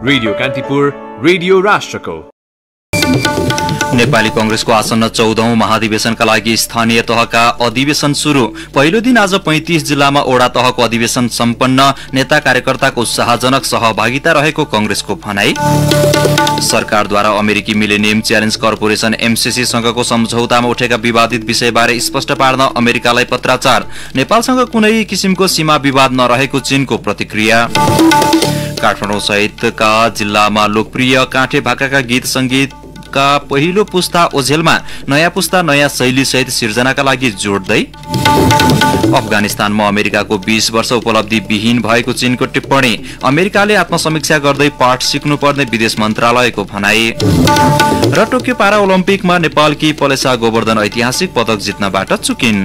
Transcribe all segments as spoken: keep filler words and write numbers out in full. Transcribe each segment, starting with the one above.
Radio Kantipur, radio राष्ट्रको। नेपाली कांग्रेसको आसन्न चौधौं महाधिवेशनका लागि स्थानीय तहका अधिवेशन शुरू। पहिलो दिन आज पैंतीस जिल्लामा ओडा तहको अधिवेशन सम्पन्न। नेता कार्यकर्ताको उत्साहजनक सहभागिता रहेको कांग्रेसको भनाई। सरकारद्वारा अमेरिकी मिलेनियम च्यालेन्ज कर्पोरेशन एमसीसी सँगको सम्झौतामा उठेका विवादित विषयबारे स्पष्ट पार्न अमेरिकालाई पत्राचार। नेपालसँग कुनै किसिमको सीमा विवाद नरहेको चीनको प्रतिक्रिया। काठमाडौँ सहितका जिल्लामा लोकप्रिय काठे भाकाका गीत संगीत का पहिलो पुस्ता ओझेलमा नयाँ पुस्ता नयाँ शैली सहित सिर्जनाका लागि जोड्दै। अफगानिस्तानमा अमेरिकाको बीस वर्ष उपलब्धि विहीन भएको चीनको टिप्पणी। अमेरिकाले आत्मसमीक्षा गर्दै पाठ सिक्नुपर्ने विदेश मन्त्रालयको भनाई। र टोकियो पारा ओलम्पिकमा नेपालकी पलेसा गोवर्धन ऐतिहासिक पदक जित्नबाट चुकिन्।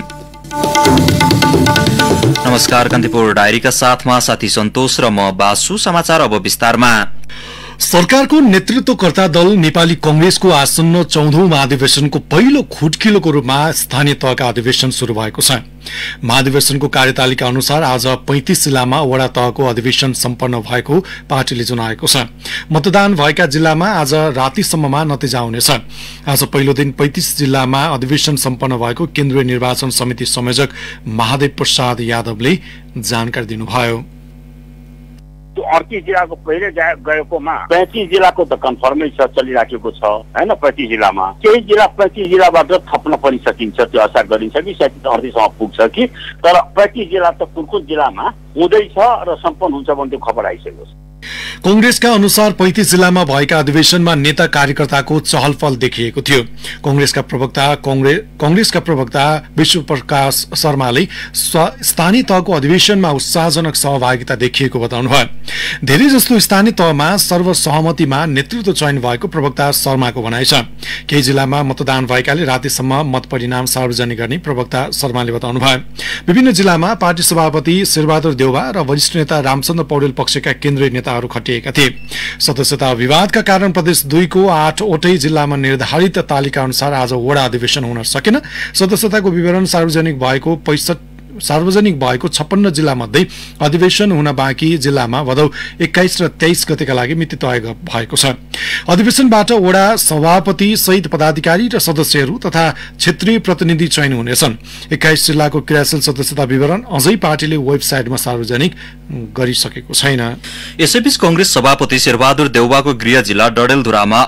नमस्कार, कान्तिपुर डायरीका साथमा साथी सन्तोष र म बासु। समाचार अब विस्तारमा। सरकारको नेतृत्वकर्ता दल नेपाली कांग्रेसको आसन्न चौधौं महाधिवेशनको पहिलो खुट्किलोको रूपमा स्थानीय तहका अधिवेशन शुरू भएको छ। महाधिवेशनको कार्यतालिका अनुसार आज पैंतीस जिल्लामा वडा तहको अधिवेशन सम्पन्न भएको पार्टीले जनाएको छ। मतदान भएका जिल्लामा आज रातिसम्ममा नतिजा आउनेछ। आज पहिलो दिन पैंतीस जिल्लामा अधिवेशन सम्पन्न भएको केन्द्रीय निर्वाचन समिति संयोजक महादेव प्रसाद यादवले जानकारी दिनुभयो। अड़तीस जिल्लाको पहिले गएकोमा पैंतीस जिल्लाको त कन्फर्मै छ, चलिराखेको छ हैन। पैंतीस जिल्लामा केही जिल्ला पैंतीस जिल्लाबाट थप्न पनि सकिन्छ, त्यो आशा गरिन्छ कि सायद अड़तीसम्म पुग्छ कि। तर पैंतीस जिल्ला त कुन कुन जिल्लामा हुँदैछ र सम्पन्न हुन्छ भन्ने त्यो खबर आइसकेको छ। कांग्रेसका अनुसार पैंतीस जिल्लामा भएका अधिवेशनमा नेता कार्यकर्ताको चहलपहल देखिएको थियो। कांग्रेसका प्रवक्ता कांग्रेसका प्रवक्ता विश्व प्रकाश शर्माले स्थानीय तहको अधिवेशनमा उत्साहजनक सहभागिता देखिएको बताउनुभयो। धेरै जस्तो स्थानीय तहमा सर्वसहमतिमा नेतृत्व चयन भएको प्रवक्ता शर्माको भनाइ छ। केही जिल्लामा मतदान भएकाले रातिसम्म मत परिणाम सार्वजनिक गर्ने प्रवक्ता शर्माले बताउनुभयो। विभिन्न जिल्लामा पार्टी सभापति शेरबहादुर देउवा र वरिष्ठ नेता रामचन्द्र पौडेल पक्षका केन्द्रीय नेताहरू खटिएका थिए। सदस्यता विवादका कारण प्रदेश दुई को आठवटै जिल्लामा निर्धारित तालिका अनुसार आज वडा अधिवेशन हुन सकेन। सदस्यताको विवरण सार्वजनिक भएको पैंसठ सार्वजनिक भएको छप्पन्न जिल्ला मध्ये अधिवेशन हुन बाँकी जिल्लामा भदौ एक्काइस र तेइस गतेका लागि मिति तय भएको छ। अधिवेशनबाट वडा सभापति सहित पदाधिकारी र सदस्यहरू तथा क्षेत्रीय प्रतिनिधि चयन हुनेछन्। एक्काइस जिल्लाको क्रियाशील सदस्यता विवरण अझै पार्टीले वेबसाइटमा सार्वजनिक गरिसकेको छैन। यसैबीच कांग्रेस सभापति शेरबहादुर देउवाको गृह जिल्ला डडेलधुरामा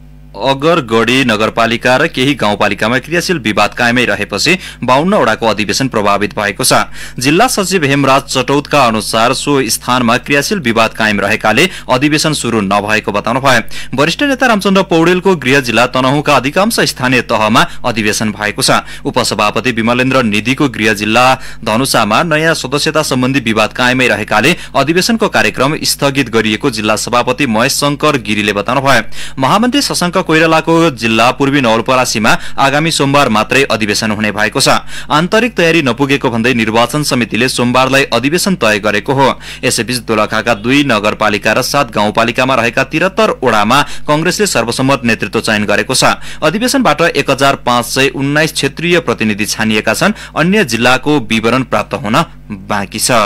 अगरगढी नगरपालिका र केही गाउँपालिकामा क्रियाशील विवाद कायमै रहेपछि बाउन्न वडाको अधिवेशन प्रभावित भएको छ। जिल्ला सचिव हेमराज चटौतका अनुसार सो स्थानमा क्रियाशील विवाद कायम रहेकाले अधिवेशन शुरू नभएको बताउनु भयो। वरिष्ठ नेता रामचन्द्र पौडेलको गृह जिल्ला तनहुँका अधिकांश स्थानीय तहमा अधिवेशन भएको छ। उपसभापति विमलेन्द्र निधिको गृह जिल्ला धनुषामा नयाँ सदस्यता सम्बन्धी विवाद कायमै रहेकाले अधिवेशनको कार्यक्रम स्थगित गरिएको जिल्ला सभापति महेश शंकर गिरीले बताउनु भयो। महामन्त्री शशाङ्क कोइरालाको जिल्ला पूर्वी नवलपरासीमा आगामी सोमबार मात्रै अधिवेशन हुने भएको छ। आन्तरिक तयारी नपुगेको भन्दै निर्वाचन समितिले सोमबारलाई अधिवेशन तय गरेको हो। यसैबीच दोलखाका दुई नगरपालिका र सात गाउँपालिकामा रहेका तिहत्तर वडामा कांग्रेसले सर्वसम्मत नेतृत्व चयन गरेको छ। अधिवेशनबाट एक हजार पाँच सय उन्नाइस क्षेत्रीय प्रतिनिधि छानिएका छन्। अन्य जिल्लाको विवरण प्राप्त हुन बाँकी छ।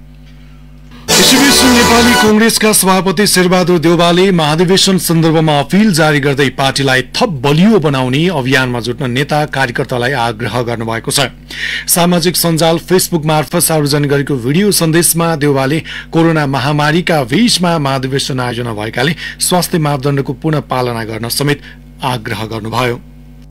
यसैबीच नेपाली कांग्रेसका सभापति शेरबहादुर देउवाले महाधिवेशन सन्दर्भमा अपील जारी गर्दै पार्टीलाई थप बलियो बनाउने अभियानमा जुट्न नेता कार्यकर्तालाई आग्रह गर्नुभएको छ। सामाजिक सञ्जाल फेसबुक मार्फत सार्वजनिक गरेको भिडियो सन्देशमा देउवाले कोरोना महामारीका बीचमा महाधिवेशन आयोजना भएकाले स्वास्थ्य मापदण्डको पुनः पालना गर्न समेत आग्रह गर्नुभयो।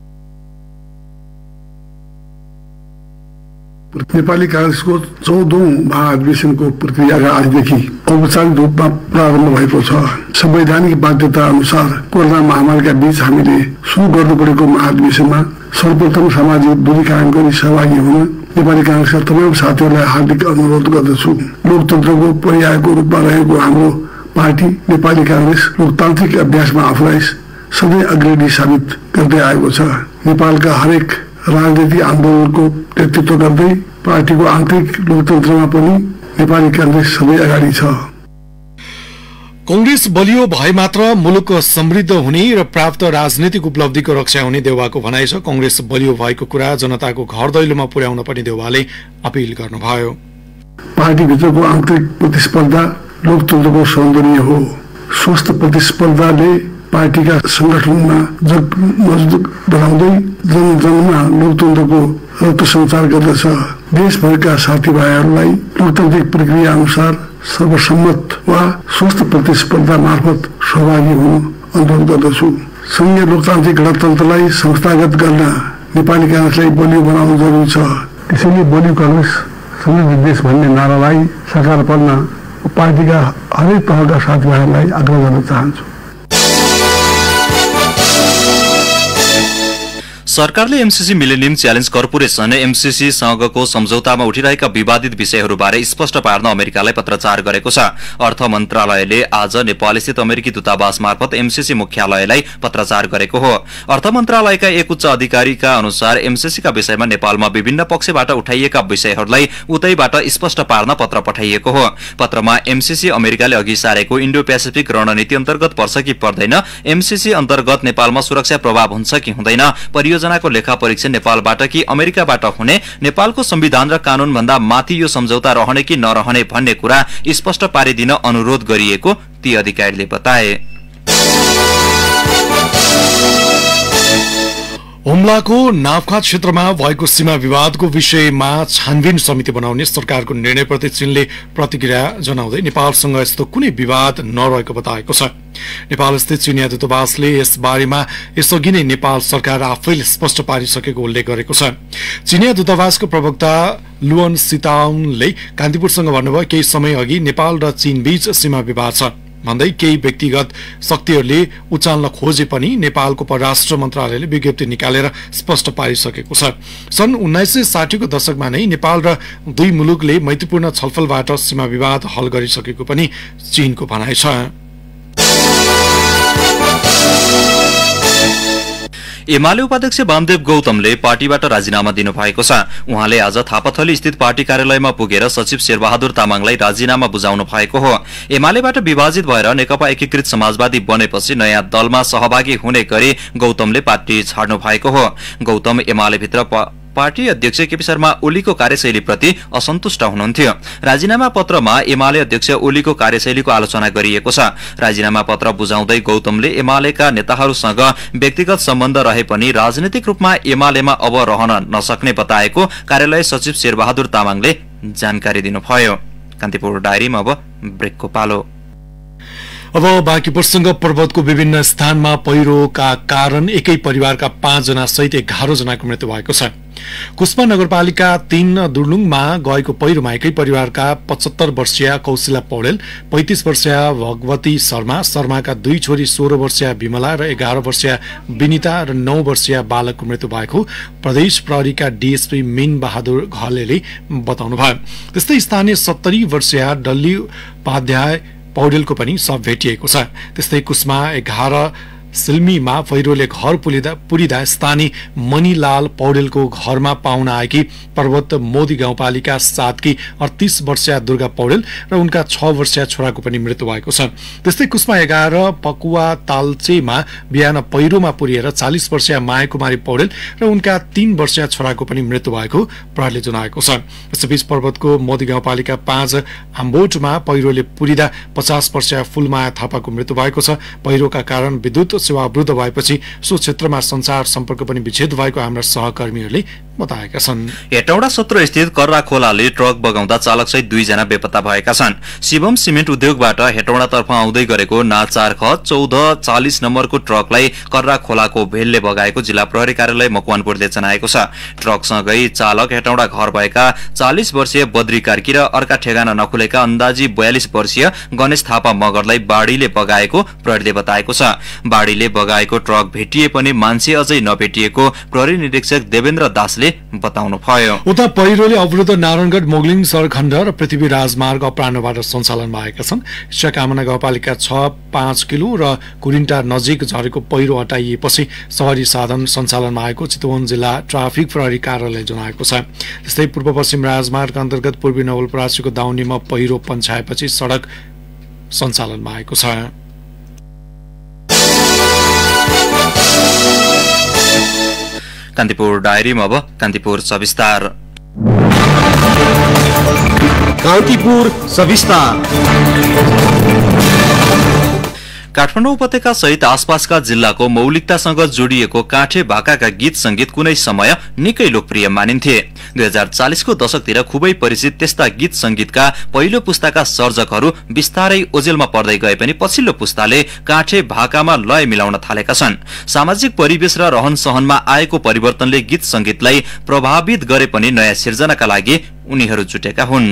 नेपाली कांग्रेसको चौधौं महाधिवेशनको प्रक्रिया आजदेखि औपचारिक रूपमा प्रारम्भ भएको छ। संवैधानिक बाध्यता अनुसार कोरोना महामारीका बीच हामीले सुरु गर्नु परेको महाधिवेशनमा सर्वप्रथम सामाजिक दूरी कायम गरी सहभागी हुन नेपाली कांग्रेसका तमाम साथीहरूलाई हार्दिक अनुरोध गर्दछु। लोकतन्त्रको पर्यायको रूपमा रहेको हाम्रो पार्टी नेपाली कांग्रेस लोकतान्त्रिक अभ्यासमा आफूलाई सधैँ अग्रणी साबित गर्दै आएको छ। नेपालका हरेक राजनीतिक आन्दोलनको नेतृत्व गर्दै पार्टीको आन्तरिक लोकतन्त्रमा पनि नेपाली कांग्रेस सबै अगाडि छ। कांग्रेस बलियो भए मात्र मुलुक समृद्ध हुने र प्राप्त राजनीतिक उपलब्धिको रक्षा हुने देउवाको भनाइ छ। कांग्रेस बलियो भएको कुरा जनताको घर दैलोमा पुर्याउन पनि देउवाले अपील गर्नुभयो। पार्टीभित्रको आन्तरिक प्रतिस्पर्धा लोकतन्त्रको सौन्दर्य हो। स्वस्थ प्रतिस्पर्धाले पार्टीका सङ्गठनमा जग मजबुत बनाउँदै जन जनमा लोकतन्त्रको रक्त सञ्चार गर्दछ। देशभरका साथीभाइहरूलाई लोकतान्त्रिक प्रक्रिया अनुसार सर्वसम्मत वा स्वस्थ प्रतिस्पर्धा मार्फत सहभागी हुन अनुरोध गर्दछु। संघीय लोकतान्त्रिक गणतन्त्रलाई संस्थागत गर्न नेपाली कांग्रेसलाई बलियो बनाउनु जरुरी छ। त्यसैले बलियो कांग्रेस समृद्ध देश भन्ने नारालाई साकार पार्न पार्टीका हरेक तहका साथीभाइहरूलाई आग्रह गर्न चाहन्छु। सरकारले MCC millennium challenge corporation MCC सँगको सम्झौतामा उठिरहेका विवादित विषयहरूबारे स्पष्ट पार्न अमेरिकालाई पत्रचार गरेको छ। अर्थ मन्त्रालयले आज नेपालस्थित अमेरिकी दूतावास मार्फत एमसीसी मुख्यालयलाई पत्रचार गरेको हो। अर्थ मन्त्रालयका एक उच्च अधिकारीका अनुसार एमसीसीका विषयमा नेपालमा विभिन्न पक्षबाट उठाइएका विषयहरूलाई उतैबाट स्पष्ट पार्न पत्र पठाइएको हो। पत्रमा एमसीसी अमेरिकाले अघि सारेको इन्डो पेसिफिक रणनीति अन्तर्गत पर्छ कि पर्दैन, एमसीसी अन्तर्गत नेपालमा सुरक्षा प्रभाव हुन्छ कि हुँदैन, परियोजनाको लेखा परीक्षण नेपालबाट कि अमेरिकाबाट हुने, नेपालको संविधान र कानून भन्दा माथि यो सम्झौता रहने कि नरहने भन्ने कुरा स्पष्ट पारिदिन अनुरोध गरिएको ती अधिकारीले बताए। हुम्लाको नाफखा क्षेत्रमा भएको सीमा विवादको विषयमा छानबिन समिति बनाउने सरकारको निर्णयप्रति चीनले प्रतिक्रिया जनाउँदै नेपालसँग यस्तो कुनै विवाद नरहेको बताएको छ। नेपालस्थित चीनिया दूतावासले यस बारेमा यसअघि नै नेपाल सरकार आफैले स्पष्ट पारिसकेको उल्लेख गरेको छ। चीनिया दूतावासको प्रवक्ता लुअन सिताउनले कान्तिपुरसँग भन्नुभयो, केही समय अघि नेपाल र चीन बीच सीमा विवाद छ भन्दै केही व्यक्तिगत शक्तिहरूले उचाल्न खोजे पनि नेपालको परराष्ट्र मन्त्रालयले विज्ञप्ति निकालेर स्पष्ट पारिसकेको छ। सन् उन्नाइस सय साठीको दशकमा नै नेपाल र दुई मुलुकले मैत्रीपूर्ण छलफलबाट सीमा विवाद हल गरिसकेको पनि चीनको भनाइ छ। एमाले उपाध्यक्ष वामदेव गौतमले पार्टीबाट राजीनामा दिनुभएको छ। उहाँले आज थापाथली स्थित पार्टी कार्यालयमा पुगेर सचिव शेरबहादुर तामाङलाई राजीनामा बुझाउनु भएको हो। एमालेबाट विभाजित भएर नेकपा एकीकृत समाजवादी बनेपछि नयाँ दलमा सहभागी हुने गरी गौतमले पार्टी छाड्नु भएको हो। गौतम एमालेभित्र पार्टी अध्यक्ष केपी शर्मा ओलीको कार्यशैलीप्रति असन्तुष्ट हुनुहुन्थ्यो। राजीनामा पत्रमा एमाले अध्यक्ष ओलीको कार्यशैलीको आलोचना गरिएको छ। राजीनामा पत्र बुझाउँदै गौतमले एमालेका नेताहरूसँग व्यक्तिगत सम्बन्ध रहे पनि राजनीतिक रूपमा एमालेमा अब रहन नसक्ने बताएको कार्यालय सचिव शेरबहादुर तामाङले जानकारी दिनुभयो। कान्तिपुर डायरीमा अब ब्रेकको पालो। अब बाँकी प्रसंग। पर्वतको विभिन्न स्थानमा पहिरोका कारण एकै परिवारका पाँचजना सहित एघार जनाको मृत्यु भएको छ। कुस्मा नगरपालिका तीन दुर्लुङमा गएको पहिरोमा एकै परिवारका पचहत्तर वर्षीय कौशिला पौडेल, पैंतीस वर्षीय भगवती शर्मा, शर्माका दुई छोरी सोह्र वर्षीय विमला र एघार वर्षीय विनिता र नौ वर्षीय बालकको मृत्यु भएको प्रदेश प्रहरीका डीएसपी मीन बहादुर घलेले बताउनुभयो। त्यस्तै स्थानीय सत्तरी वर्षीय डल्ली उपाध्याय पौडेलको पनि शव भेटिएको छ। त्यस्तै कुस्मा एघार सिल्मीमा पहिरोले घर पुरिदा पुरिदा स्थानीय मणिलाल पौडेलको घरमा पाहुना आएकी पर्वत मोदी गाउँपालिका सातकी अडतीस वर्षीय दुर्गा पौडेल र उनका छ वर्षीय छोराको पनि मृत्यु भएको छ। त्यस्तै कुस्मा एघार पकुवा तालचेमा बिहान पहिरोमा पुरिएर चालीस वर्षीय मायाकुमारी पौडेल र उनका तीन वर्षीय छोराको पनि मृत्यु भएको प्रहरीले जनाएको छ। यसैबीच पर्वतको मोदी गाउँपालिका पाँच आम्बोटमा पहिरोले पुरिदा पचास वर्षीय फूलमाया थापाको मृत्यु भएको छ। पहिरोका कारण विद्युत सेवा अवरुद्ध भएपछि सो क्षेत्रमा संचार सम्पर्क पनि विच्छेद भएको हाम्रा सहकर्मीहरूले बताएका छन्। हेटौडा सत्र स्थित कर्रा खोलाले ट्रक बगाउँदा चालक सहित दुईजना बेपत्ता भएका छन्। शिवम सिमेन्ट उद्योगबाट हेटौडातर्फ आउँदै गरेको ना चार ख चौध चालिस नम्बरको ट्रकलाई कर्रा खोलाको भेलले बगाएको जिल्ला प्रहरी कार्यालय मकवानपुरले जनाएको छ। ट्रकसँगै चालक हेटौडा घर भएका चालिस वर्षीय बद्री कार्की र अर्का ठेगाना नखुलेका अन्दाजी बयालिस वर्षीय गणेश थापा मगरलाई बाढीले बगाएको प्रहरीले बताएको छ। बाढीले बगाएको ट्रक भेटिए पनि मान्छे अझै नभेटिएको प्रहरी निरीक्षक देवेन्द्र दासले बताउनु भयो। उता पहिरोले अवरुद्ध नारायणगढ मोगलिङ सडकखण्ड र पृथ्वी राजमार्ग अपराह्नबाट सञ्चालनमा आएका छन्। इच्छाकामना गाउँपालिका छ पाँच किलो र कुरिन्टा नजिक झरेको पहिरो हटाइएपछि सवारी साधन सञ्चालनमा आएको चितवन जिल्ला ट्राफिक प्रहरी कार्यालयले जनाएको छ। त्यस्तै पूर्व पश्चिम राजमार्ग अन्तर्गत पूर्वी नवलपरासीको दाउनीमा पहिरो पन्छाएपछि सडक सञ्चालनमा आएको छ। कान्तिपुर डायरीमा अब कान्तिपुर सविस्तार। कान्तिपुर सविस्तार। काठमाडौँ उपत्यका सहित आसपासका जिल्लाको मौलिकतासँग जोडिएको काठे भाकाका गीत संगीत कुनै समय निकै लोकप्रिय मानिन्थे। दुई हजार चालिसको दशकतिर खुबै परिचित त्यस्ता गीत संगीतका पहिलो पुस्ताका सर्जकहरू बिस्तारै ओझेलमा पर्दै गए पनि पछिल्लो पुस्ताले काठे भाकामा लय मिलाउन थालेका छन्। सामाजिक परिवेश र रहन सहनमा आएको परिवर्तनले गीत संगीतलाई प्रभावित गरे पनि नयाँ सिर्जनाका लागि उनीहरू जुटेका हुन्।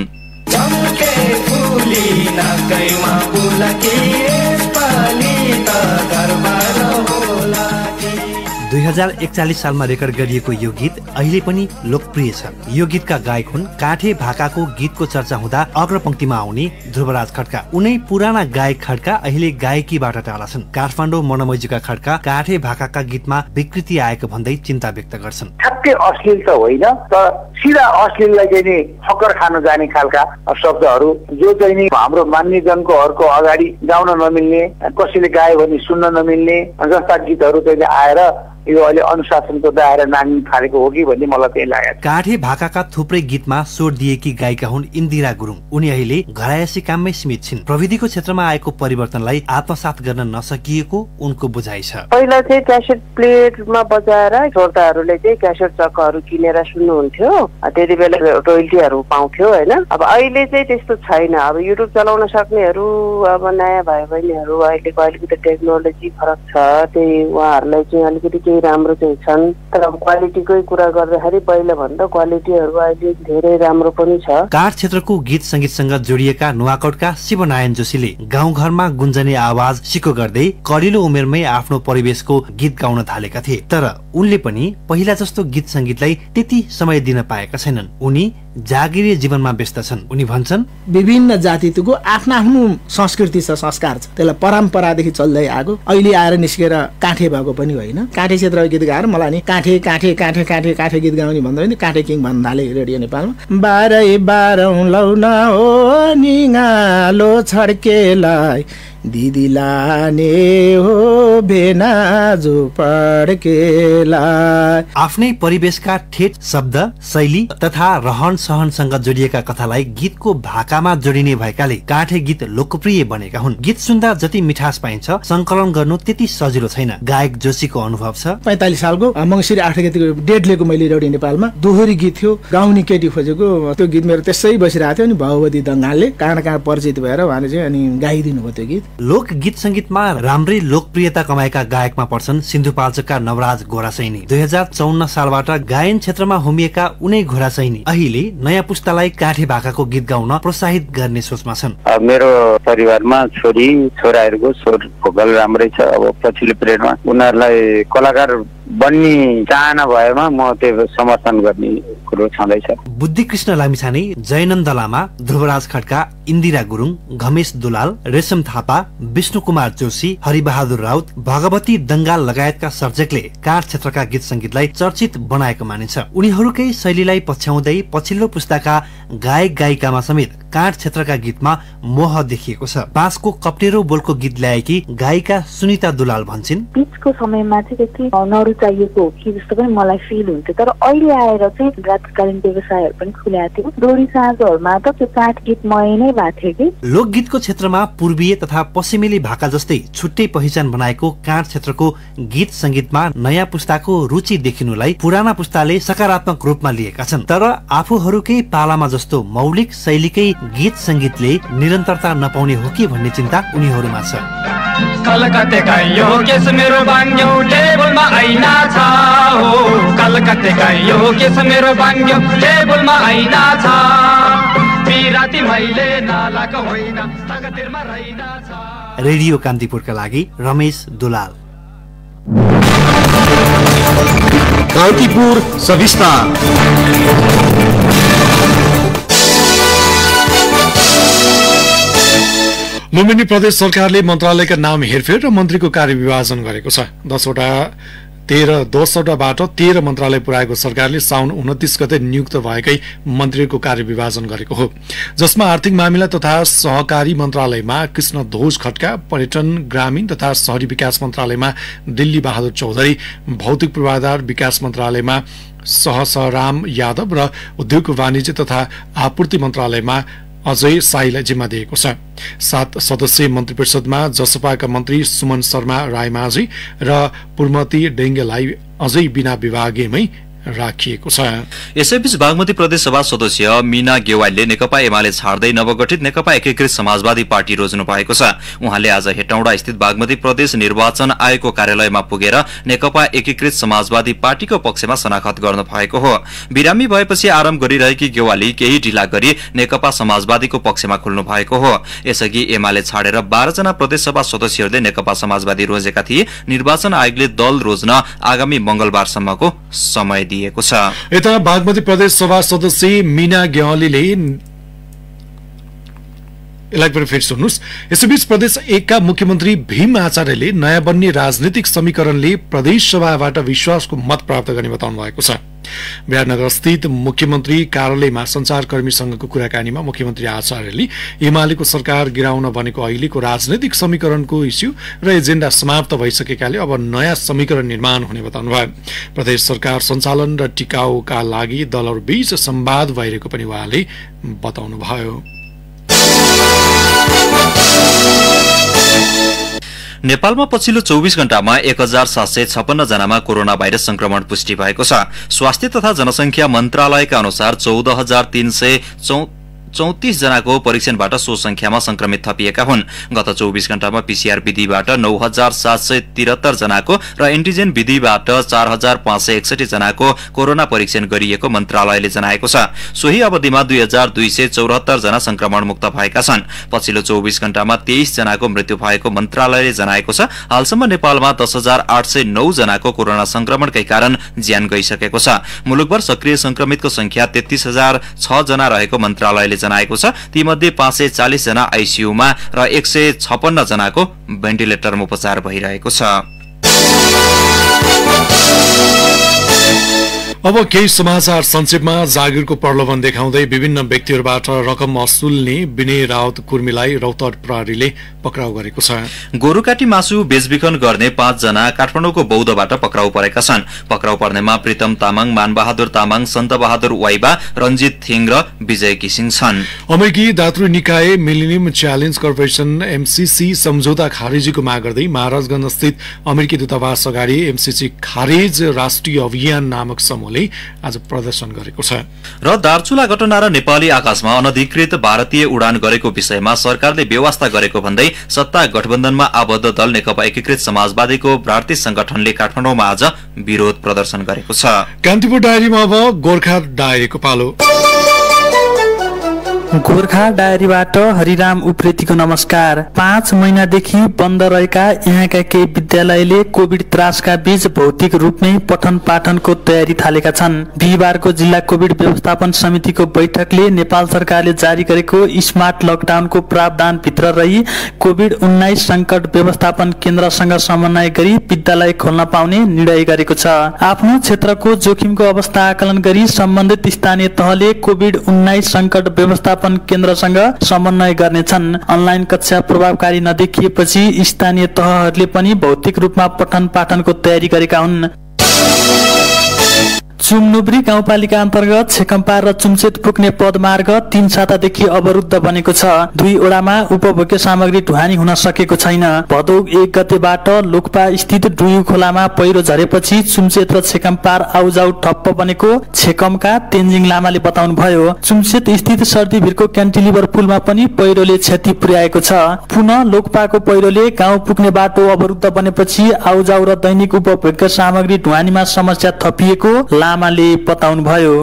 दुई हजार एकचालिस सालमा रेकर्ड गरिएको यो गीत अहिले पनि लोकप्रिय छ। यो गीतका गायक हुन् काठे भाकाको गीतको चर्चा हुँदा अग्रपंक्तिमा आउने ध्रुवराज खड्का। उनै पुराना गायक खड्का अहिले गायकीबाट टाढा छन्। काठमाडौँ मनमैजुका खड्का काठे भाकाका गीतमा विकृति आएको भन्दै चिन्ता व्यक्त गर्छन्। ठ्याक्कै अश्लील त होइन, तर सिधा अश्लीललाई चाहिँ नि ठक्कर खान जाने खालका शब्दहरू जो चाहिँ नि हाम्रो मान्यजनकोहरूको अगाडि गाउन नमिल्ने, कसैले गायो भने सुन्न नमिल्ने जस्ता गीतहरू चाहिँ आएर यो अहिले अनुशासनको दायरा नाग्न थालेको हो कि भन्ने मलाई त्यही लागेको छ। काठे भाकाका थुप्रै गीतमा स्वर दिएकी गायिका हुन् इन्दिरा गुरुङ। उनी अहिले घरायसी काममै सीमित छिन्। प्रविधिको क्षेत्रमा आएको परिवर्तनलाई आत्मसात गर्न नसकिएको उनको बुझाइ छ। पहिला चाहिँ क्यासेट प्लेटमा बजाएर श्रोताहरूले चाहिँ क्यासेट चक्कहरू किनेर सुन्नुहुन्थ्यो, त्यति बेला रोयल्टीहरू पाउँथ्यो होइन। अब अहिले चाहिँ त्यस्तो छैन। अब युट्युब चलाउन सक्नेहरू, अब नयाँ भाइ बहिनीहरू अहिलेको अलिकति टेक्नोलोजी फरक छ, त्यही उहाँहरूलाई चाहिँ अलिकति राम्रो चाहिँ छन्। तर क्वालिटीकै कुरा गर्दाखेरि पहिला भन्दा क्वालिटीहरू अहिले धेरै राम्रो पनि छ। काठ क्षेत्रको गीत संगीतसँग जोडिएका नुवाकोटका शिवनारायण जोशीले गाउँघरमा गुन्जने आवाज सिको गर्दै कलिलो उमेरमै आफ्नो परिवेशको गीत गाउन थालेका थिए। तर उनले पनि पहिला जस्तो गीत संगीतलाई त्यति समय दिन पाएका छैनन्। उनी जागिरी जीवनमा व्यस्त छन्। उनी भन्छन्, विभिन्न जातिको आफ्नो आफ्नो संस्कृति छ, संस्कार छ, त्यसलाई परम्परादेखि चल्दै आएको। अहिले आएर निस्केर काठे भएको पनि होइन। काठे क्षेत्र गीत गाएर मलाई नि काठे काठे काठे काठे काठे गीत गाउने भन्दा पनि काठे किङ भन्न थाले रेडियो नेपालमा। बाह्रै बाह्रौँ लौन हो निगालो छड्केलाई दिदी लाने हो भेनाजु पड्केलाई। आफ्नै परिवेशका ठेट शब्द शैली तथा रहन सहनसँग जोडिएका कथालाई गीतको भाकामा जोडिने भएकाले काठे गीत लोकप्रिय बनेका हुन्। गीत सुन्दा जति मिठास पाइन्छ संकलन गर्नु त्यति सजिलो छैन। गायक जोशीको अनुभव छ। पैंतालिस सालको मङ्सिर आठ गतिको डेट लिएको मैले रेडियो नेपालमा दोहोरी गीत थियो, गाउने केटी खोजेको। त्यो गीत मेरो त्यसै बसिरहेको थियो। अनि भगवती दङ्गालले कहाँ कहाँ परिचित भएर उहाँले चाहिँ अनि गाइदिनु भयो त्यो गीत। लोक गीत संगीतमा राम्रै लोकप्रियता कमाएका गायकमा पर्छन् सिन्धुपाल्चोकका नवराज घोरासैनी। दुई हजार चौन्न सालबाट गायन क्षेत्रमा होमिएका उनै घोरासैनी अहिले नयाँ पुस्तालाई काठे भाकाको गीत गाउन प्रोत्साहित गर्ने सोचमा छन्। मेरो परिवारमा छोरी छोराहरूको स्वर भोकल राम्रै छ। अब पछिल्लो पिरियडमा उनीहरूलाई कलाकार बन्ने चाहना भएमा म त्यो समर्थन गर्ने कुरो छँदैछ। बुद्धिकृष्ण लामिछाने, जयनन्द लामा, ध्रुवराज खड्का, इन्दिरा गुरुङ, घमेश दुलाल, रेशम थापा, विष्णु कुमार जोशी, हरिबहादुर राउत, भगवती दङ्गाल लगायतका सर्जकले काठ क्षेत्रका गीत संगीतलाई चर्चित बनाएको मानिन्छ। उनीहरूकै शैलीलाई पछ्याउँदै पछिल्लो पुस्ताका गायक गायिकामा समेत काठ क्षेत्रका गीतमा मोह देखिएको छ। बाँसको कप्टेरो बोलको गीत ल्याएकी गायिका सुनिता दुलाल भन्छन्, बीचको समयमा चाहिँ त्यति नरुचाइएको हो कि जस्तो पनि मलाई फिल हुन्थ्यो। तर अहिले आएर चाहिँ रातकालीन व्यवसायहरू पनि खुलेको थियो। दोहोरी साँझहरूमा त त्यो काठ गीतमय नै भएको थियो कि। लोकगीतको क्षेत्रमा पूर्वीय तथा पश्चिमेली भाका जस्तै छुट्टै पहिचान बनाएको काठ क्षेत्रको गीत संगीतमा नयाँ पुस्ताको रुचि देखिनुलाई पुराना पुस्ताले सकारात्मक रूपमा लिएका छन्। तर आफूहरूकै पालामा जस्तो मौलिक शैलीकै गीत संगीतले निरन्तरता नपाउने हो कि भन्ने चिन्ता उनीहरूमा छ। कलकत्तेका यो केस मेरो बाङ्ग्यो टेबलमा ऐना छ हो, कलकत्तेका यो केस मेरो बाङ्ग्यो टेबलमा ऐना छ, बिराती मैले नालाको होइन तकदिरमा रहिना छ। रेडियो कान्तिपुरका लागि रमेश दुलाल। कान्तिपुर सविस्ता। लुम्बिनी प्रदेश सरकारले मन्त्रालयका नाम हेरफेर र मन्त्रीको कार्यविभाजन गरेको छ। दसवटा तेह्र दसवटाबाट तेह्र मन्त्रालय पुर्याएको सरकारले साउन उन्तिस गते नियुक्त भएकै मन्त्रीको कार्यविभाजन गरेको हो, जसमा आर्थिक मामिला तथा सहकारी मन्त्रालयमा कृष्ण ध्वज खड्का, पर्यटन ग्रामीण तथा शहरी विकास मन्त्रालयमा दिल्ली बहादुर चौधरी, भौतिक पूर्वाधार विकास मन्त्रालयमा सहसराम यादव र उद्योग वाणिज्य तथा आपूर्ति मन्त्रालयमा अजय साईलाई जिम्मा दिएको छ। सात सदस्यीय मन्त्री परिषदमा जसपाका मन्त्री सुमन शर्मा रायमाझी र पूर्णमती डेङ्गेलाई अझै बिना विभागीयमै राखिएको छ। यसैबीच बागमती प्रदेश सभा सदस्य मीना गेवालले नेकपा एमाले छाड्दै नवगठित नेकपा एकीकृत समाजवादी पार्टी रोज्नु भएको छ। उहाँले आज हेटौँडा स्थित बागमती प्रदेश निर्वाचन आयोगको कार्यालयमा पुगेर नेकपा एकीकृत समाजवादी पार्टीको पक्षमा शनाखत गर्नु भएको हो। बिरामी भएपछि आराम गरिरहेकी गेवाली केही ढिला गरी नेकपा समाजवादीको पक्षमा खुल्नु भएको हो। यसअघि एमाले छाडेर बाह्र जना प्रदेश सभा सदस्यहरूले नेकपा समाजवादी रोजेका थिए। निर्वाचन आयोगले दल रोज्न आगामी मंगलबारसम्मको समय दिएको छ। यता बागमती प्रदेश सभा सदस्य मीना गेवालीले यसलाई पनि फेरि सुन्नुहोस्। यसैबीच प्रदेश एकका मुख्यमन्त्री भीम आचार्यले नयाँ बन्ने राजनीतिक समीकरणले प्रदेश सभाबाट विश्वासको मत प्राप्त गर्ने बताउनु भएको छ। विराटनगर स्थित मुख्यमन्त्री कार्यालयमा संचारकर्मीसँगको कुराकानीमा मुख्यमन्त्री आचार्यले एमालेको सरकार गिराउन बनेको अहिलेको राजनैतिक समीकरणको इस्यु र एजेन्डा समाप्त भइसकेकाले अब नयाँ समीकरण निर्माण हुने बताउनुभयो। प्रदेश सरकार सञ्चालन र टिकाउका लागि दलहरूबीच संवाद भइरहेको पनि उहाँले बताउनुभयो। नेपालमा पछिल्लो चौबीस घण्टामा एक हजार सात सय छप्पन्न जनामा कोरोना भाइरस संक्रमण पुष्टि भएको छ। स्वास्थ्य तथा जनसंख्या मन्त्रालयका अनुसार चौध हजार तीन सय चौतिस जनाको परीक्षणबाट सो संख्यामा संक्रमित थपिएका हुन्। गत चौबीस घण्टामा पीसीआर विधिबाट नौ हजार सात सय त्रिहत्तर जनाको र एन्टिजेन विधिबाट चार हजार पाँच सय एकसठी जनाको कोरोना परीक्षण गरिएको मन्त्रालयले जनाएको छ। सोही अवधिमा दुई हजार दुई सय चौरात्तर जना संक्रमण मुक्त भएका छन्। पछिल्लो चौबीस घण्टामा तेइस जनाको मृत्यु भएको मन्त्रालयले जनाएको छ। हालसम्म नेपालमा दस हजार आठ सय नौ जनाको कोरोना संक्रमणकै कारण ज्यान गइसकेको छ। मुलुकभर सक्रिय संक्रमितको संख्या तेत्तीस हजार छ जना रहेको मन्त्रालयले जनाएको छ। तीमध्ये पाँच सय चालिस जना आईसीयूमा र एक सय छप्पन्न जनाको भेन्टिलेटरमा उपचार भइरहेको छ। अब केही समाचार संक्षेपमा। जागिरको प्रलोभन देखाउँदै विभिन्न व्यक्तिहरूबाट रकम असुल्ने विनय राउत कुर्मीलाई रौतहट प्रहरीले पक्राउ गरेको छ। गोरुकाटी मासु बेचबिखन गर्ने पाँच जना काठमाडौँको बौद्धबाट पक्राउ परेका छन्। पक्राउ पर्नेमा प्रितम तामाङ, मानबहादुर तामाङ, सन्त बहादुर वाइबा, रञ्जित थिङ र विजय किसिङ छन्। अमेरिकी दातृ निकाय मिलेनियम च्यालेन्ज कर्पोरेसन एमसीसी सम्झौता खारेजीको माग गर्दै महाराजगंज स्थित अमेरिकी दूतावास अगाडि एमसीसी खारेज राष्ट्रिय अभियान नामक समूहले आज प्रदर्शन गरेको छ। र दार्चुला घटना र नेपाली आकाशमा अनधिकृत भारतीय उडान गरेको विषयमा सरकारले व्यवस्था गरेको भन्दै सत्ता गठबन्धनमा आबद्ध दल नेकपा एकीकृत समाजवादीको भारतीय संगठनले काठमाडौँमा आज विरोध प्रदर्शन गरेको छ। कान्तिपुर डायरीमा अब गोर्खा डायरीको पालो। गोर्खा डायरीबाट हरिराम उप्रेतीको नमस्कार। पाँच महिनादेखि बन्द रहेका यहाँका केही विद्यालयले कोभिड त्रासका बीच भौतिक रूपमै पठन पाठनको तयारी थालेका छन्। बिहिबारको जिल्ला कोभिड व्यवस्थापन समितिको बैठकले नेपाल सरकारले जारी गरेको स्मार्ट लकडाउनको प्रावधान भित्र रही कोभिड उन्नाइस संकट व्यवस्थापन केन्द्रसँग समन्वय गरी विद्यालय खोल्न पाउने निर्णय गरेको छ। आफ्नो क्षेत्रको जोखिमको अवस्था आकलन गरी सम्बन्धित स्थानीय तहले कोभिड उन्नाइस संकट व्यवस्थापन केन्द्रसँग समन्वय गर्नेछन्। अनलाइन कक्षा प्रभावकारी नदेखिएपछि स्थानीय तहहरूले पनि भौतिक रूपमा पठन पाठनको तयारी गरेका हुन्। चुमनुब्री गाउँपालिका अन्तर्गत छेकम्पा र चुम्चेत पुग्ने पदमार्ग तीन सातादेखि अवरुद्ध बनेको छ। दुई ओडामा उपभोग्य सामग्री ढुवानी हुन सकेको छैन। भदौ एक गतेबाट लोकपा स्थित डुयु खोलामा पहिरो झरेपछि चुम्चेत र छेकम्पार आउजाउ ठप्प बनेको छेकमका तेन्जिङ लामाले बताउनुभयो। चुम्चेत स्थित सर्दीभिरको क्यान्टिलिभर पुलमा पनि पहिरोले क्षति पुर्याएको छ। पुनः लोकपाको पहिरोले गाउँ पुग्ने बाटो अवरुद्ध बनेपछि आउजाउ र दैनिक उपभोग्य सामग्री ढुवानीमा समस्या थपिएको लामाले बताउनुभयो।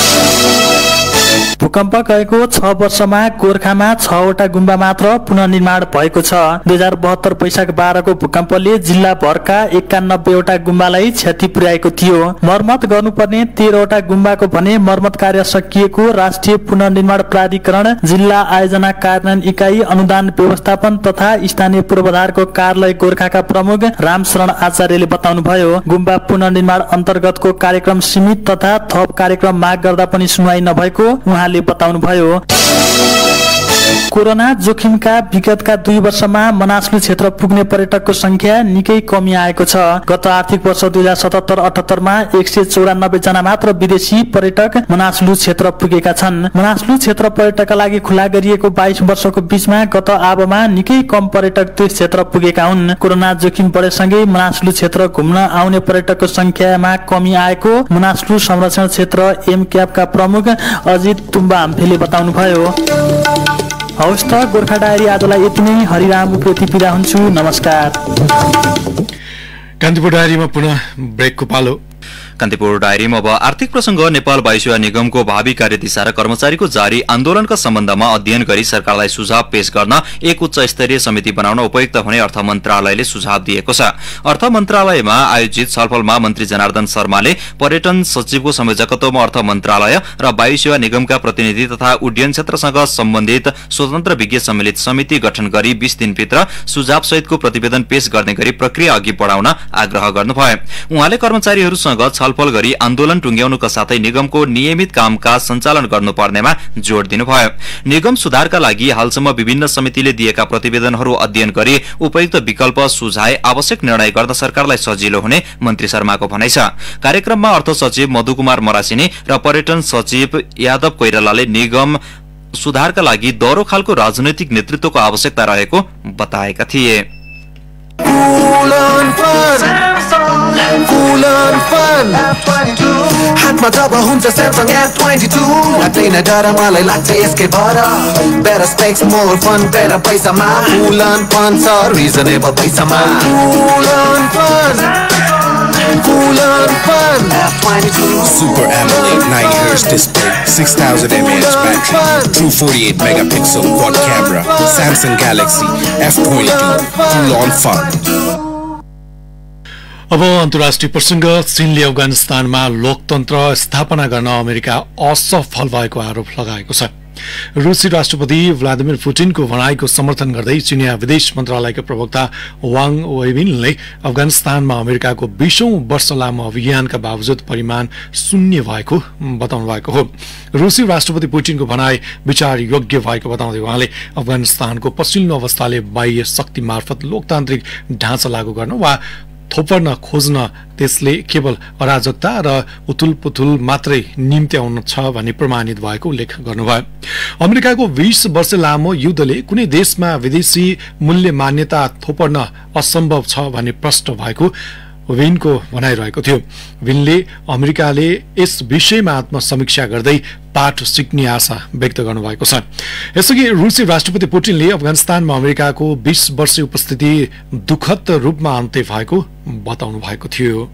भूकम्प गएको छ वर्षमा गोर्खामा छवटा गुम्बा मात्र पुनर्निर्माण भएको छ। दुई हजार बहत्तर वैशाख बाह्रको भूकम्पले जिल्ला भरका एकानब्बेवटा गुम्बालाई क्षति पुर्याएको थियो। मर्मत गर्नुपर्ने तेह्रवटा गुम्बाको भने मर्मत कार्य सकिएको राष्ट्रिय पुनर्निर्माण प्राधिकरण जिल्ला आयोजना कार्यान्वयन इकाई अनुदान व्यवस्थापन तथा स्थानीय पूर्वाधारको कार्यालय गोर्खाका प्रमुख रामशरण आचार्यले बताउनुभयो। गुम्बा पुनर्निर्माण अन्तर्गतको कार्यक्रम सीमित तथा थप कार्यक्रम माग गर्दा पनि सुनवाई नभएको उहाँले बताउनुभयो। कोरोना जोखिमका विगतका दुई वर्षमा मनासलु क्षेत्र पुग्ने पर्यटकको संख्या निकै कमी आएको छ। गत आर्थिक वर्ष दुई हजार सतहत्तर अठहत्तरमा एक सय चौरानब्बे जना मात्र विदेशी पर्यटक मनासलु क्षेत्र पुगेका छन्। मनासलु क्षेत्र पर्यटकका लागि खुला गरिएको बाइस वर्षको बीचमा गत आबमा निकै कम पर्यटक त्यस क्षेत्र पुगेका हुन्। कोरोना जोखिम बढेसँगै मनासलु क्षेत्र घुम्न आउने पर्यटकको संख्यामा कमी आएको मनासलु संरक्षण क्षेत्र एम क्यापका प्रमुख अजित तुम्बा हाम्फेले बताउनुभयो। हवस् त गोर्खा डायरी आजलाई यति नै। हरिराम उप्रेती बिदा हुन्छु। नमस्कार। कान्तिपुर डायरीमा पुनः ब्रेकको पालो। कान्तिपुर डायरीमा अब आर्थिक प्रसंग नेपाल वायुसेवा निगमको भावी कार्यदिशा र कर्मचारीको जारी आन्दोलनका सम्बन्धमा अध्ययन गरी सरकारलाई सुझाव पेश गर्न एक उच्च स्तरीय समिति बनाउन उपयुक्त हुने अर्थ मन्त्रालयले सुझाव दिएको छ। अर्थ मन्त्रालयमा आयोजित छलफलमा मन्त्री जनार्दन शर्माले पर्यटन सचिवको संयोजकत्वमा अर्थ मन्त्रालय र वायुसेवा निगमका प्रतिनिधि तथा उड्डयन क्षेत्रसँग सम्बन्धित स्वतन्त्र विज्ञ सम्मिलित समिति गठन गरी बीस दिनभित्र सुझाव सहितको प्रतिवेदन पेश गर्ने गरी प्रक्रिया अघि बढाउन आग्रह गर्नुभयो। उहाँले कर्मचारीहरूसँग छलफल गरी आन्दोलन टुंग्याउनुका साथै निगमको नियमित कामकाज सञ्चालन गर्नुपर्नेमा जोड़ दिनुभयो। निगम सुधारका लागि हालसम्म विभिन्न समितिले दिएका प्रतिवेदनहरू अध्ययन गरी उपयुक्त विकल्प सुझाए आवश्यक निर्णय गर्न सरकारलाई सजिलो हुने मन्त्री शर्माको भनाइ छ। कार्यक्रममा अर्थ सचिव मधुकुमार मरासिनी र पर्यटन सचिव यादव कोइरालाले निगम सुधारका लागि दह्रो खालको राजनैतिक नेतृत्वको आवश्यकता रहेको बताएका थिए। हातमा जब हुन्छ स्यामसङ एफ ट्वेन्टी टू लाग्दैन डर मलाई लाग्छ यसकै भर better specs more fun better पैसामा फुल अन फन छ रिजनेबल पैसामा full on fun full on fun F twenty two Super AMOLED ninety hertz display, six thousand milliamp hour battery, true forty-eight megapixel quad camera, Samsung Galaxy F twenty-two, full on fun. अब अन्तर्राष्ट्रिय प्रसंग। चीनले अफगानिस्तानमा लोकतन्त्र स्थापना गर्न America असफल भएको आरोप लगाएको छ। रूसी राष्ट्रपति भ्लादिमिर पुटिनको भनाइको समर्थन गर्दै चीनिया विदेश मन्त्रालयका प्रवक्ता वाङ वेबिनले अफगानिस्तानमा अमेरिकाको बीसौं वर्ष लामो अभियानका बावजुद परिमाण शून्य भएको बताउनु भएको हो। रूसी राष्ट्रपति पुटिनको भनाइ विचार योग्य भएको बताउँदै उहाँले अफगानिस्तानको पछिल्लो अवस्थाले बाह्य शक्ति मार्फत लोकतान्त्रिक ढाँचा लागू गर्न वा थोपर्न खोज्न त्यसले केवल अराजकता र उथुलपुथुल मात्रै निम्त्याउन छ भनी प्रमाणित भएको उल्लेख गर्नुभयो। अमेरिकाको बीस वर्ष लामो युद्धले कुनै देशमा विदेशी मूल्य मान्यता थोपर्न असम्भव छ भनी प्रश्न भएको विनको भनाइरहेको थियो। विनले अमेरिकाले यस विषयमा आत्मसमीक्षा गर्दै पाठ सिक्ने आशा व्यक्त गर्नुभएको छ। यसअघि रूसी राष्ट्रपति पुटिनले अफगानिस्तानमा अमेरिकाको बीस वर्षीय उपस्थिति दुखद रूपमा अन्त्य भएको बताउनु भएको थियो।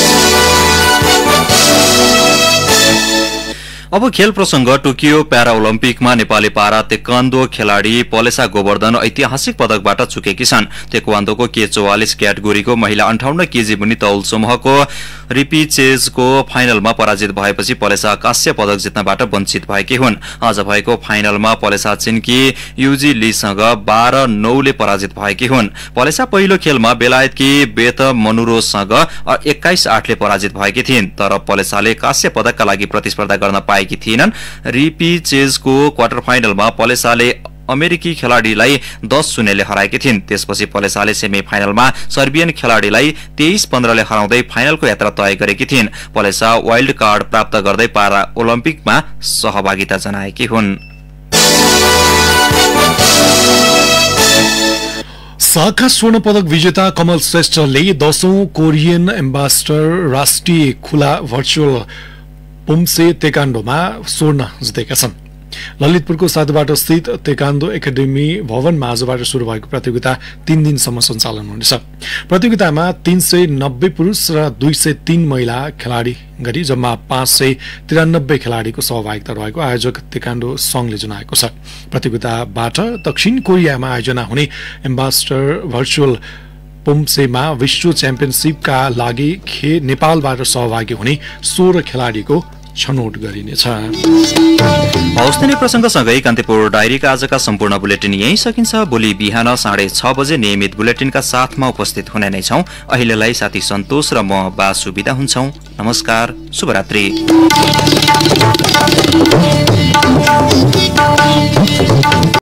अब खेल प्रसंग। टोकियो प्यारा ओलम्पिकमा नेपाली पारा तेक्वान्दो खेलाड़ी पलेसा गोवर्धन ऐतिहासिक पदकबाट चुकेकी छन्। तेक्वान्दोको के चौवालिस क्याटेगोरीको महिला अन्ठाउन्न केजी मुनि तौल समूहको रिपिचेजको फाइनलमा पराजित भएपछि पलेसा कांस्य पदक जित्नबाट वञ्चित भएकी हुन्। आज भएको फाइनलमा पलेसा चीनकी युजी लीसँग बाह्र नौले पराजित भएकी हुन्। पलेसा पहिलो खेलमा बेलायतकी बेत मनुरोसँग एक्काइस आठले पराजित भएकी थिइन्, तर पलेसाले कांस्य पदकका लागि प्रतिस्पर्धा गर्न पाएकी थिएनन्। रिपिचेजको क्वार्टर फाइनलमा पलेसाले अमेरिकी खेलाडीलाई दस शून्यले हराएकी थिइन्। त्यसपछि पलेसाले सेमी फाइनलमा सर्बियन खेलाडीलाई तेइस पन्ध्रले हराउँदै फाइनलको यात्रा तय गरेकी थिइन्। पलेसा वाइल्ड कार्ड प्राप्त गर्दै पारा ओलम्पिकमा सहभागिता जनाएकी हुन्। शाखा स्वर्ण पदक विजेता कमल श्रेष्ठले दशौं कोरियन एम्बेसडर राष्ट्रिय खुला भर्चुअल पुम्से तेकान्डोमा स्वर्ण जितेका छन्। ललितपुरको साधुबाट स्थित तेकान्डो एकाडेमी भवनमा आजबाट शुरू भएको प्रतियोगिता तीन दिनसम्म सञ्चालन हुनेछ। प्रतियोगितामा तीन सय नब्बे पुरुष र दुई सय तीन महिला खेलाडी गरी जम्मा पाँच सय तिरानब्बे खेलाडीको सहभागिता रहेको आयोजक तेकान्डो संघले जनाएको छ। प्रतियोगिताबाट दक्षिण कोरियामा आयोजना हुने एम्बेसडर भर्चुअल पुम्सेमा विश्व च्याम्पियनशिपका लागि खे नेपालबाट सहभागी हुने सोह्र खेलाडीको छनौट गरिनेछ। हौस् नै प्रसंगसँगै कान्तिपुर डायरीका आजका सम्पूर्ण बुलेटिन यही सकिन्छ। भोलि बिहान साढे छ बजे नियमित बुलेटिनका साथमा उपस्थित हुने नै छौं। अहिलेलाई साथी सन्तोष र म बासु बिदा हुन्छौं। नमस्कार, शुभरात्रि।